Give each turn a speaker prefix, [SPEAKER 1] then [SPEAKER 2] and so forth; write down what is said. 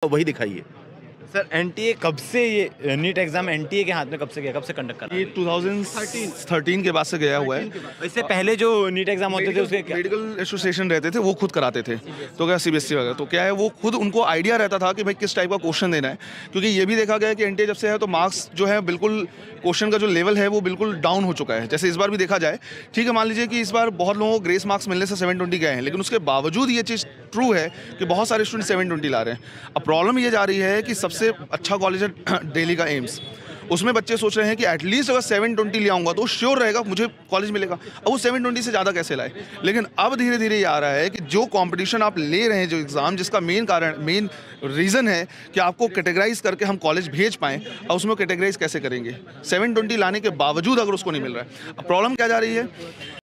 [SPEAKER 1] वही दिखाइए।
[SPEAKER 2] Sir NTA कब से ये नीट एग्जाम एनटीए के हाथ में कब से गया, कब से कंडक्ट कर रहा
[SPEAKER 3] ये 2013 के बाद से गया हुआ है।
[SPEAKER 2] है? इससे पहले जो नीट एग्जाम होते थे उसके क्या?
[SPEAKER 3] मेडिकल एसोसिएशन रहते थे, वो खुद कराते थे। तो क्या सीबीएसई वगैरह, तो क्या है, वो खुद उनको आइडिया रहता था कि भाई किस टाइप का क्वेश्चन देना है, क्योंकि ये भी देखा गया है कि एनटीए जब से है तो मार्क्स जो है बिल्कुल, क्वेश्चन का जो लेवल है वो बिल्कुल डाउन हो चुका है। जैसे इस बार भी देखा जाए, ठीक है, मान लीजिए कि इस बार बहुत लोगों को ग्रेस मार्क्स मिलने से 720 गए हैं, लेकिन उसके बावजूद ये चीज़ ट्रू है कि बहुत सारे स्टूडेंट 720 ला रहे हैं। अब प्रॉब्लम ये जा रही है कि सबसे अच्छा कॉलेज है दिल्ली का एम्स, उसमें बच्चे सोच रहे हैं कि एटलीस्ट अगर 720 ले आऊँगा तो श्योर रहेगा मुझे कॉलेज मिलेगा। अब वो 720 से ज़्यादा कैसे लाए? लेकिन अब धीरे धीरे ये आ रहा है कि जो कंपटीशन आप ले रहे हैं, जो एग्ज़ाम जिसका मेन रीज़न है कि आपको कैटेगराइज करके हम कॉलेज भेज पाएँ, अब उसमें कैटेगराइज कैसे करेंगे 720 लाने के बावजूद अगर उसको नहीं मिल रहा है? अब प्रॉब्लम क्या जा रही है